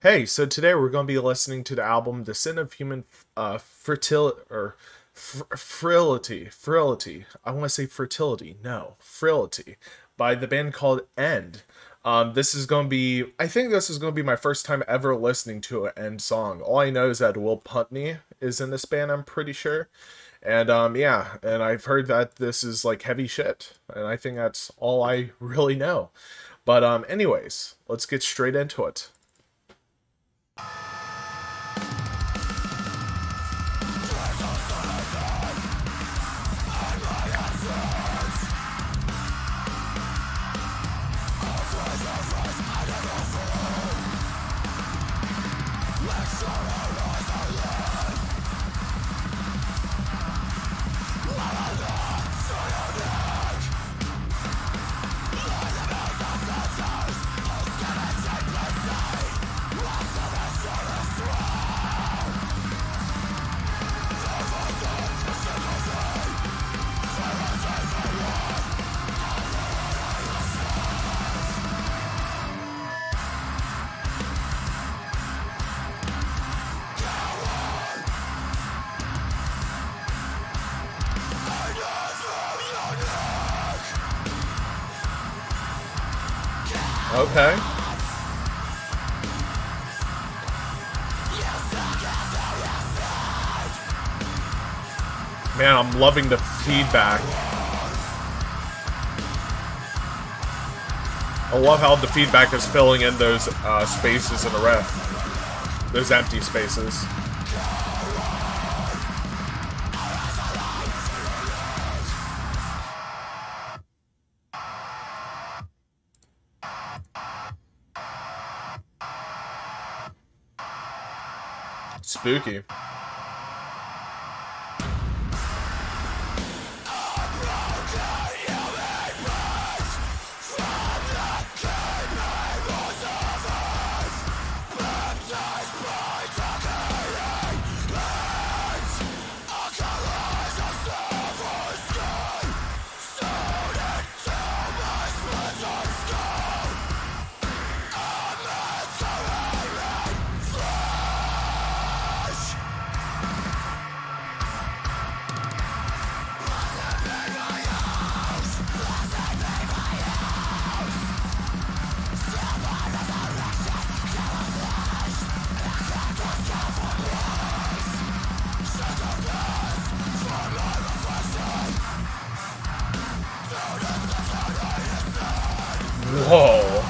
Hey, so today we're going to be listening to the album Descent of Human Frailty. I want to say fertility. No, Frailty by the band called End. This is going to be, I think this is going to be my first time ever listening to an End song. All I know is that Will Putney is in this band, I'm pretty sure. And yeah, and I've heard that this is like heavy shit, and I think that's all I really know. But anyways, let's get straight into it. Okay. Man, I'm loving the feedback. I love how the feedback is filling in those spaces in the riff. Those empty spaces. Spooky. Whoa.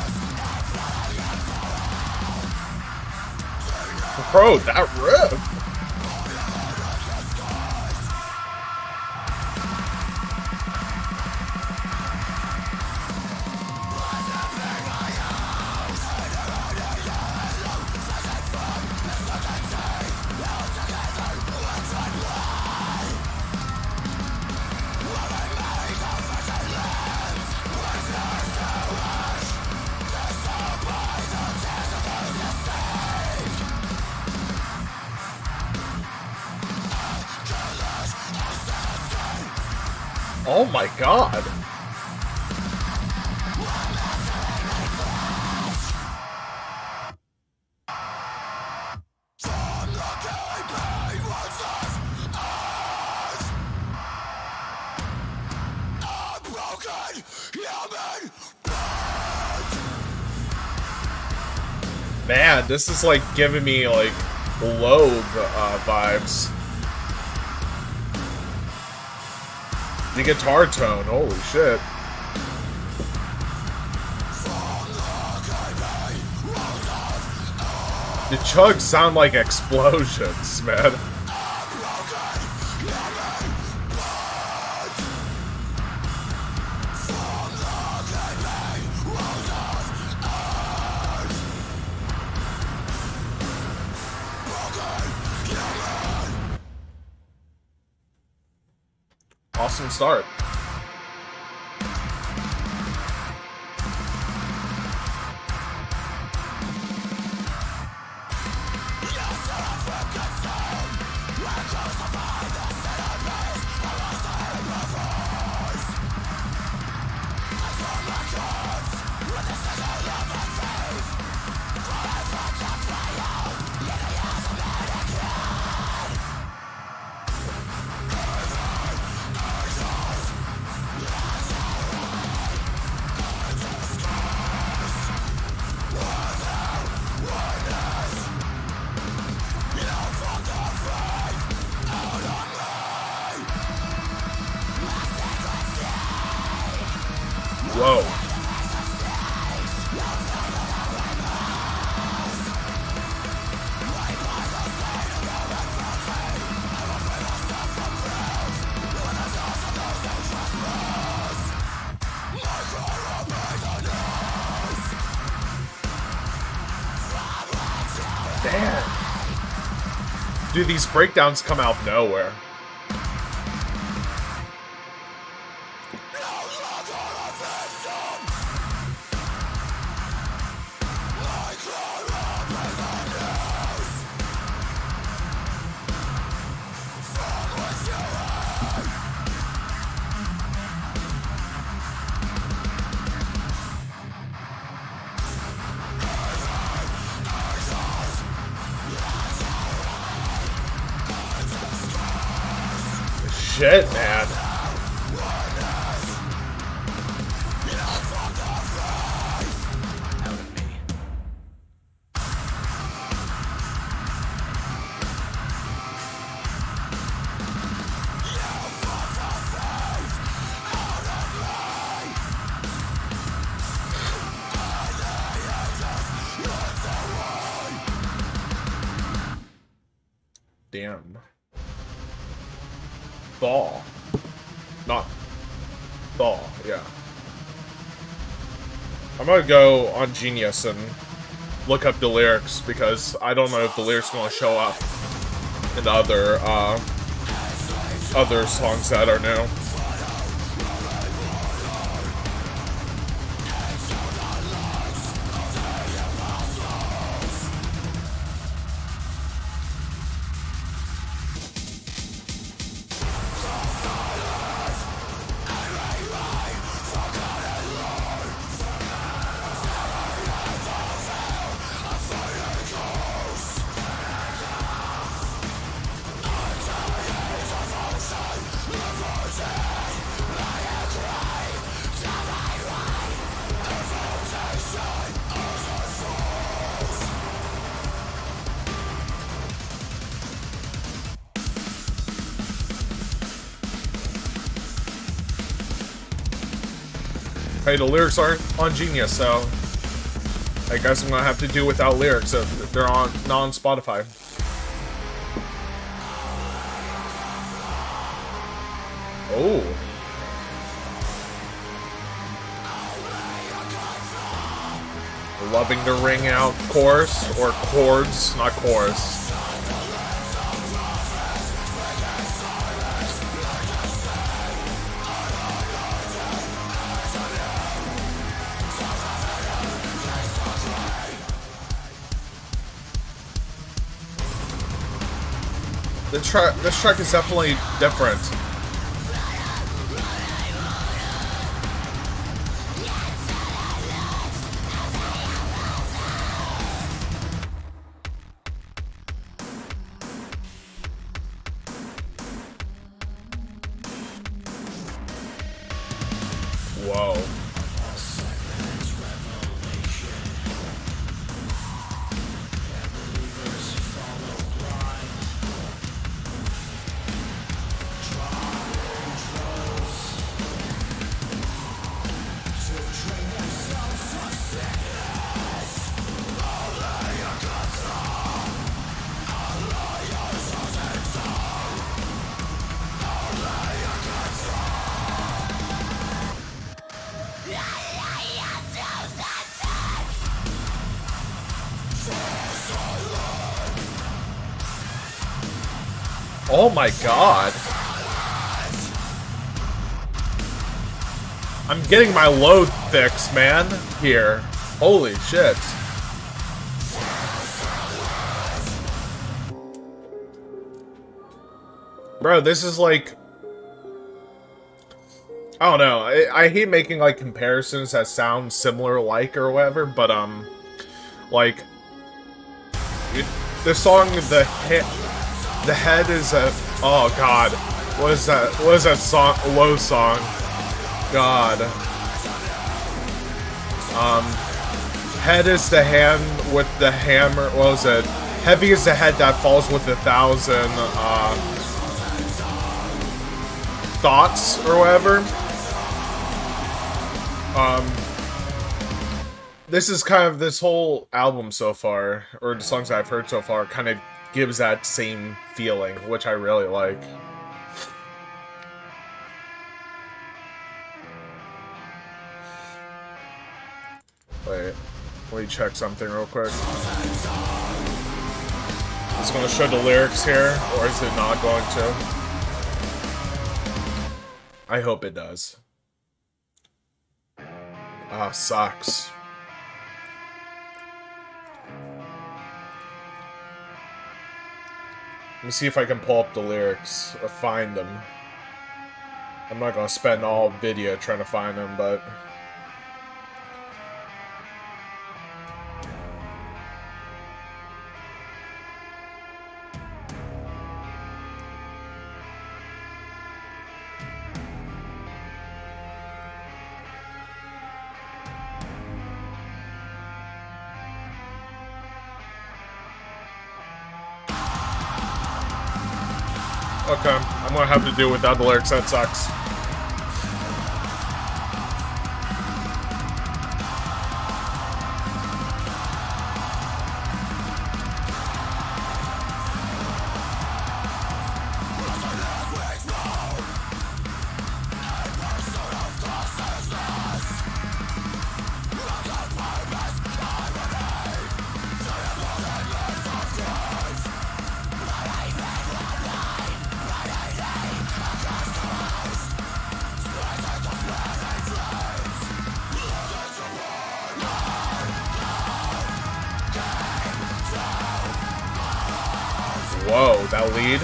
Bro, that riff. Oh my god. Man, this is like giving me like Loathe vibes. The guitar tone, holy shit. The chugs sound like explosions, man. Awesome start. Damn. Dude, these breakdowns come out of nowhere. Shit, man. Damn. Thaw. Not Thaw, yeah. I'm gonna go on Genius and look up the lyrics because I don't know if the lyrics are gonna show up in other songs that are new. Hey, the lyrics aren't on Genius, so I guess I'm gonna have to do without lyrics if they're not on Spotify. Oh. Loving to ring out chorus, or chords, not chorus. This track is definitely different. Whoa. Oh my god. I'm getting my Loathe fix, man, here. Holy shit. Bro, this is like... I don't know. I hate making, like, comparisons that sound similar like or whatever, but, like... The song, the head is a... Oh, God. What is that? What is that song? Loathe song? God. Head is the hand with the hammer... What was it? Heavy is the head that falls with 1,000, thoughts, or whatever. This is kind of... This whole album so far, or the songs I've heard so far, kind of gives that same feeling, which I really like. Wait, let me check something real quick. Is it going to show the lyrics here, or is it not going to? I hope it does. Ah, sucks. Let me see if I can pull up the lyrics, or find them. I'm not going to spend all video trying to find them, but... Okay, I'm gonna have to do it without the lyrics, that sucks. Whoa, that lead?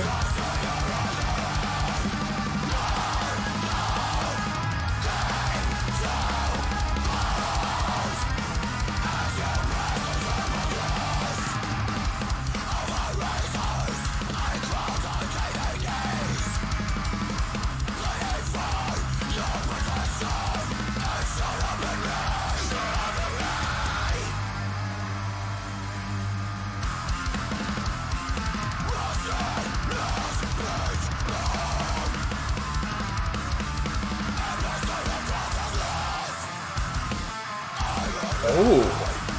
Oh.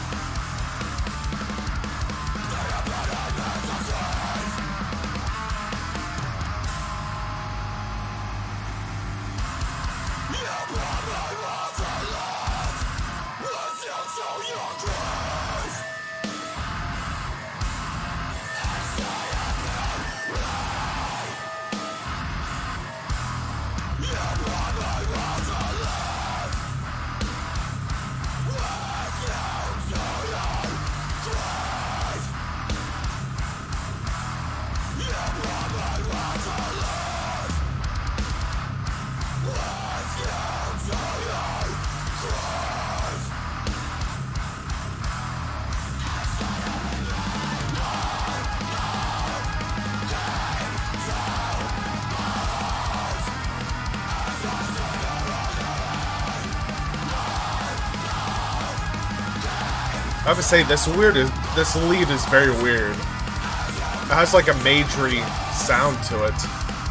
I have to say, this lead is very weird. It has like a majory sound to it.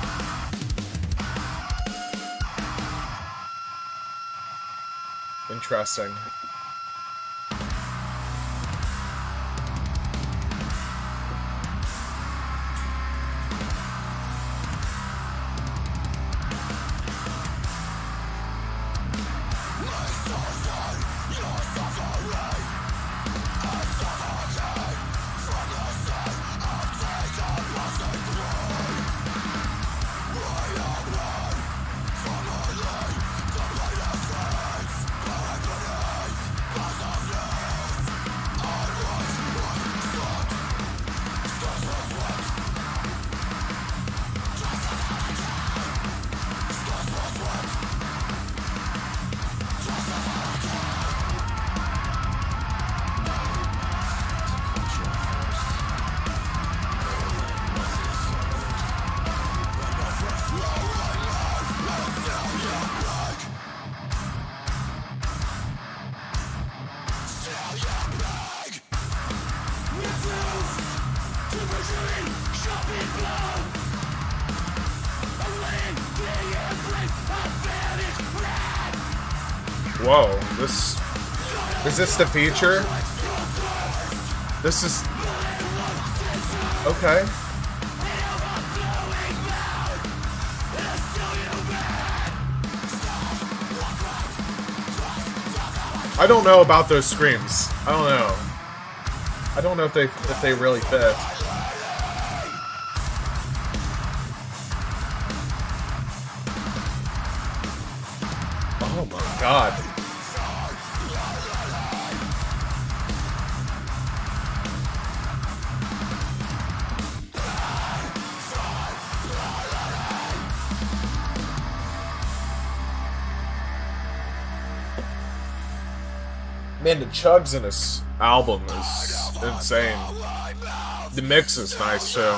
Interesting. Whoa, is this the feature? This is... Okay. I don't know about those screams. I don't know. I don't know if they really fit. God. Man, the chugs in this album is insane. The mix is nice too.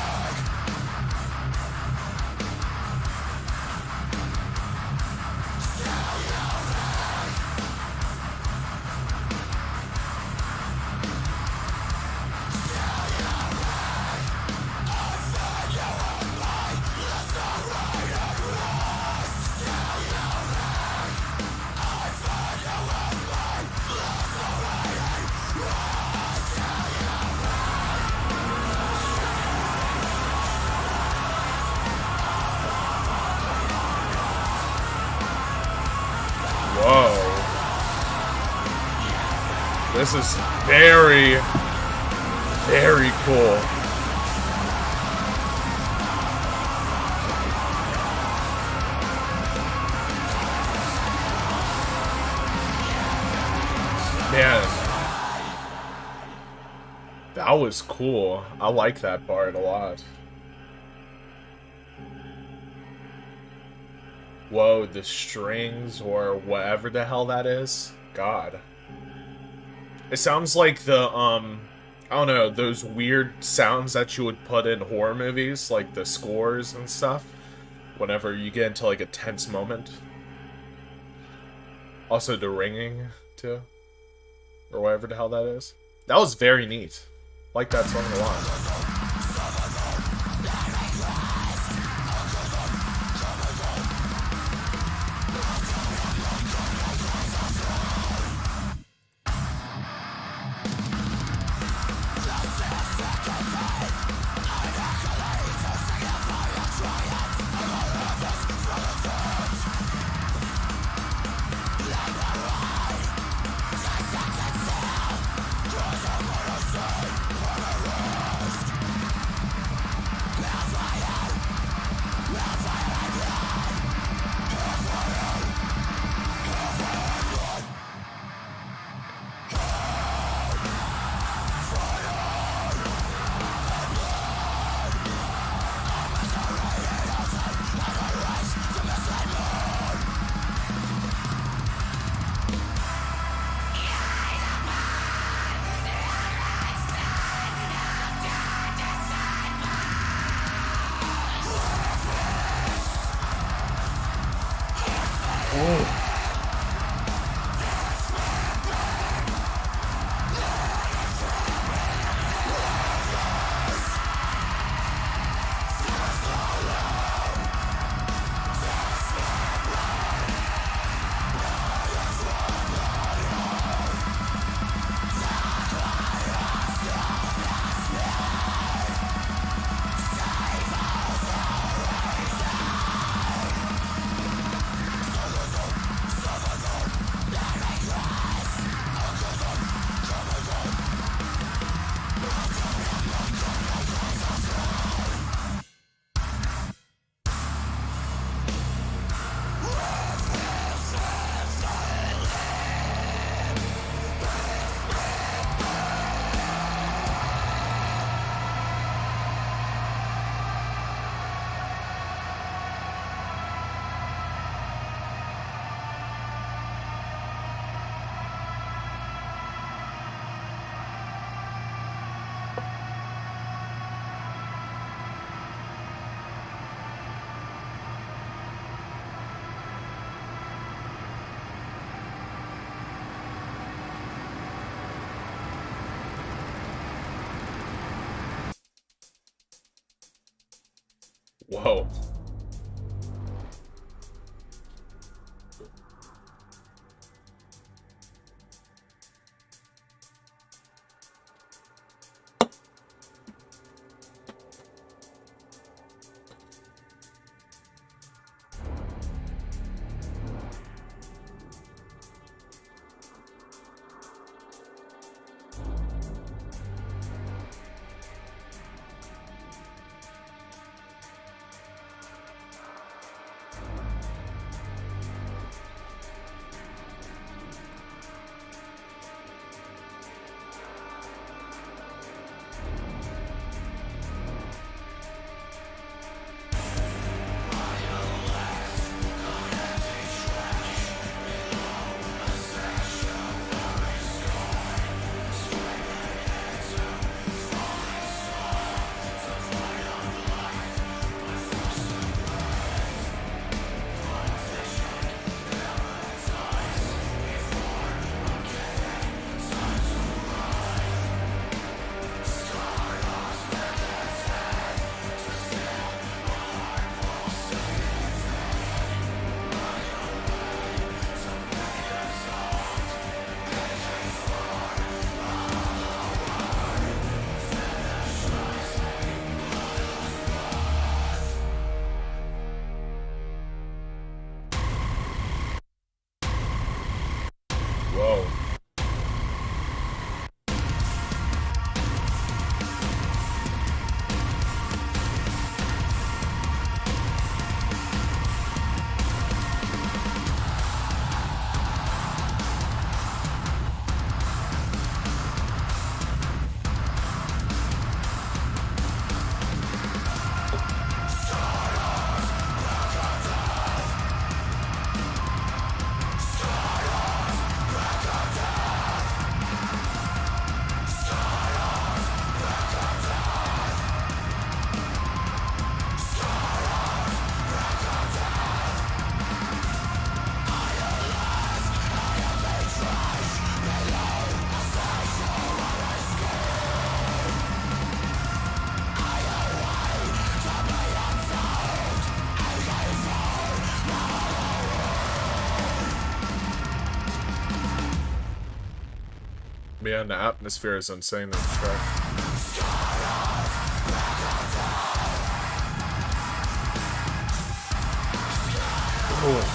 Whoa. This is very, very cool. Man. That was cool. I like that part a lot. Whoa, the strings or whatever the hell that is. God. It sounds like the, I don't know, those weird sounds that you would put in horror movies, like the scores and stuff, whenever you get into like a tense moment. Also the ringing, too. Or whatever the hell that is. That was very neat. Like that song a lot. Whoa. man, the atmosphere is insane in this track. Ooh.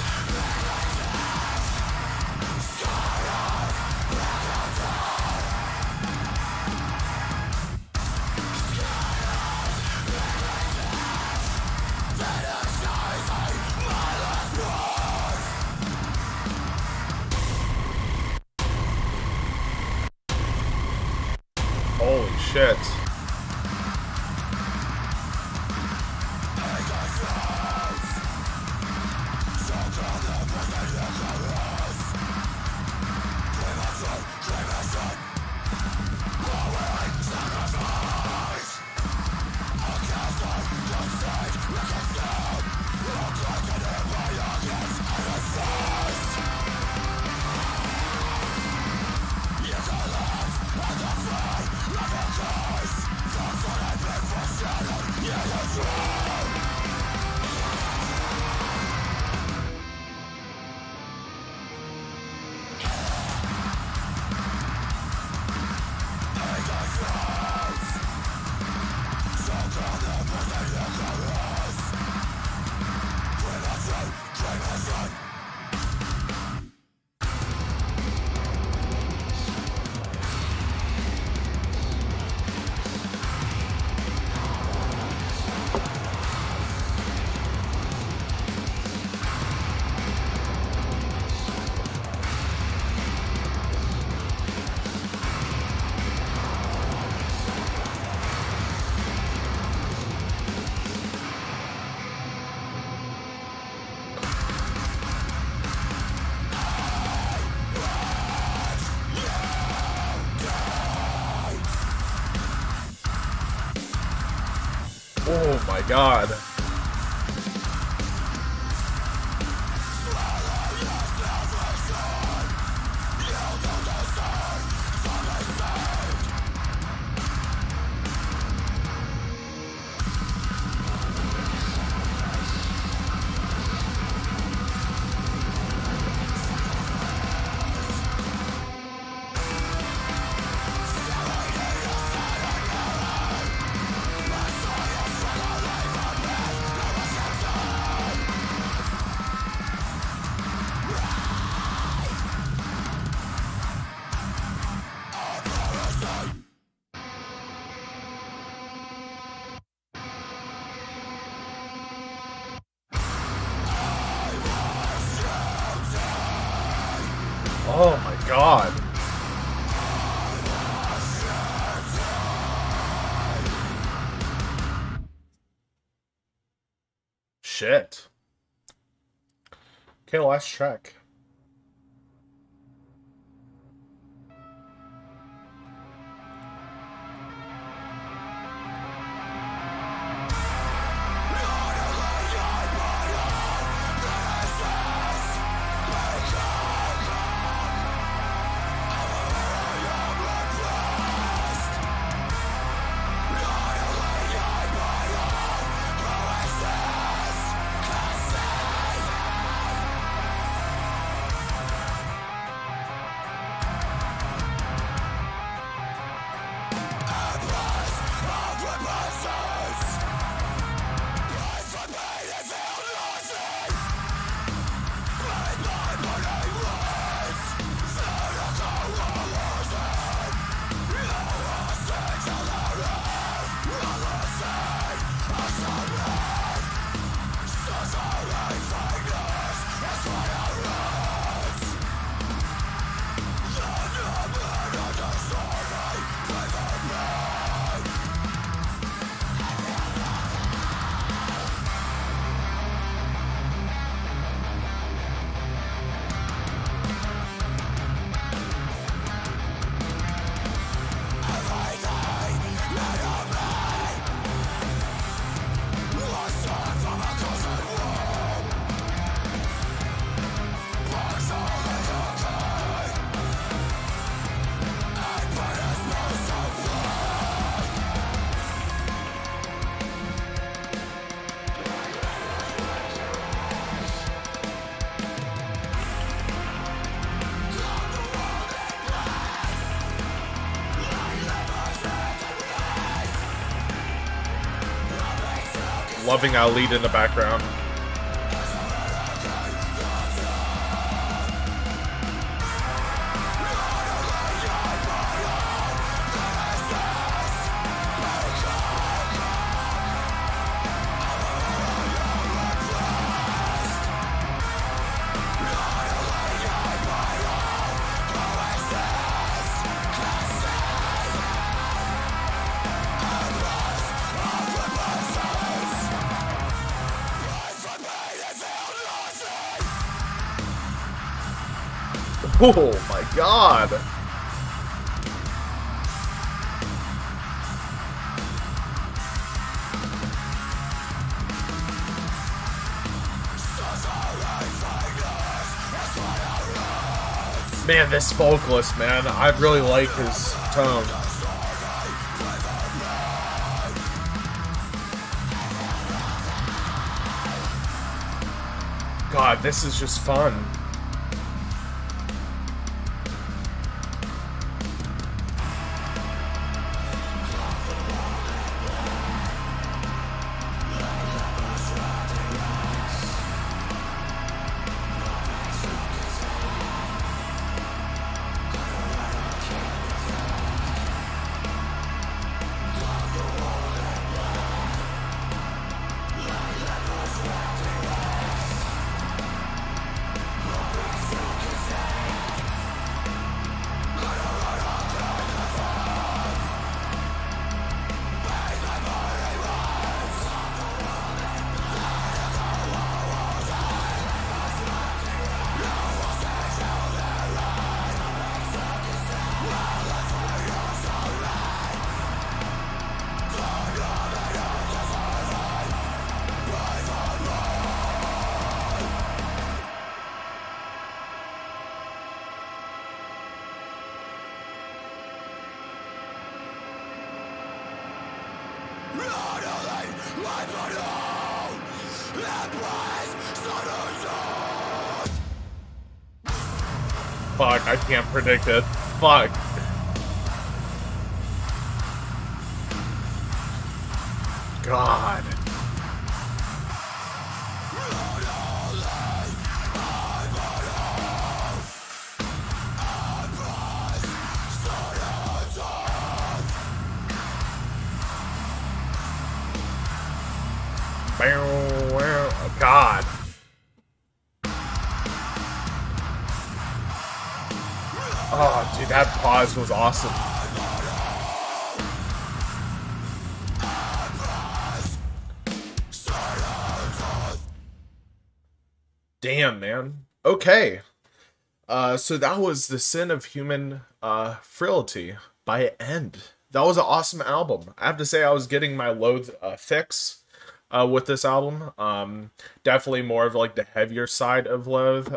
Holy shit. Oh my god. Oh my god. Shit. Okay, last track. Loving our lead in the background. Oh my god! Man, this vocalist, man, I really like his tone. God, this is just fun. Fuck, I can't predict it. Fuck. God. God. Oh, dude, that pause was awesome. Damn, man. Okay. So that was The Sin of Human Frailty by End. That was an awesome album. I have to say I was getting my Loathe fix with this album. Definitely more of like the heavier side of Loathe.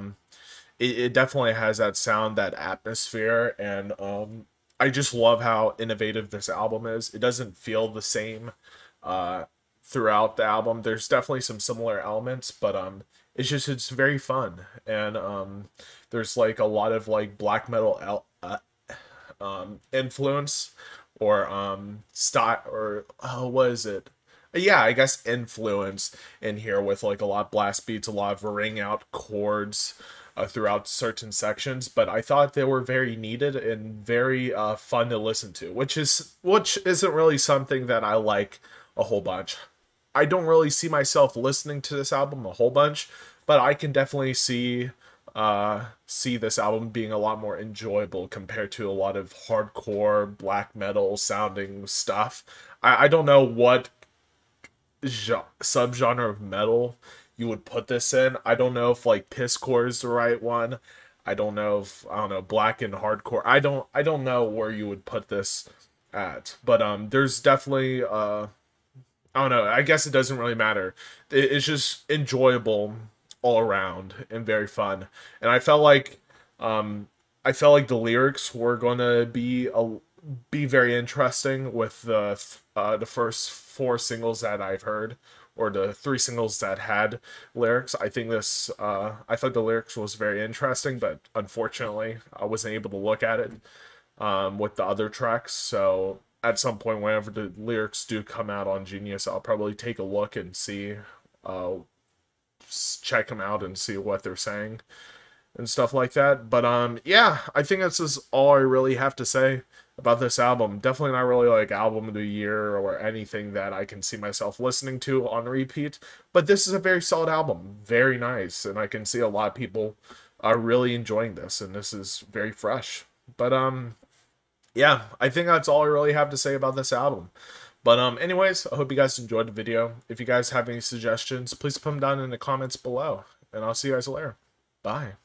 It definitely has that sound, that atmosphere, and I just love how innovative this album is. It doesn't feel the same throughout the album. There's definitely some similar elements, but it's very fun, and there's like a lot of like black metal influence, or style, or what is it? Yeah, I guess influence in here, with like a lot of blast beats, a lot of ring out chords throughout certain sections, but I thought they were very needed and very fun to listen to, which isn't really something that I like a whole bunch. I don't really see myself listening to this album a whole bunch, but I can definitely see this album being a lot more enjoyable compared to a lot of hardcore black metal sounding stuff. I don't know what subgenre of metal you would put this in. I don't know if like pisscore is the right one. I don't know if, I don't know, black and hardcore. I don't know where you would put this at. But there's definitely I don't know, I guess it doesn't really matter. It's just enjoyable all around and very fun. And I felt like the lyrics were going to be very interesting with the first 4 singles that I've heard, or the 3 singles that had lyrics. I thought the lyrics was very interesting, but unfortunately I wasn't able to look at it with the other tracks. So at some point, whenever the lyrics do come out on Genius, I'll probably take a look and see, check them out and see what they're saying and stuff like that. But yeah, I think that's just all I really have to say about this album. Definitely not really like album of the year or anything that I can see myself listening to on repeat, but this is a very solid album, very nice, and I can see a lot of people are really enjoying this, and this is very fresh. But yeah, I think that's all I really have to say about this album. But anyways, I hope you guys enjoyed the video. If you guys have any suggestions, please put them down in the comments below, and I'll see you guys later. Bye.